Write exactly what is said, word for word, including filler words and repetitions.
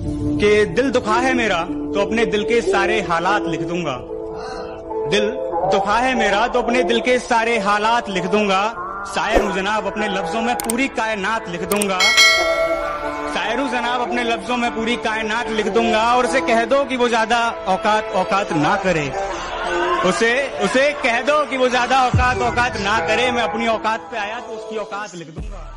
कि दिल दुखा है मेरा तो अपने दिल के सारे हालात लिख दूंगा। दिल दुखा है मेरा तो अपने दिल के सारे हालात लिख दूंगा। शायर हूं जनाब, अपने लफ्जों में पूरी कायनात लिख दूंगा। शायर हूं जनाब, अपने लफ्जों में पूरी कायनात लिख दूंगा। और उसे कह दो कि वो ज्यादा औकात औकात ना करे। उसे उसे कह दो कि वो ज्यादा औकात औकात ना करे। मैं अपनी औकात पे आया तो उसकी औकात लिख दूंगा।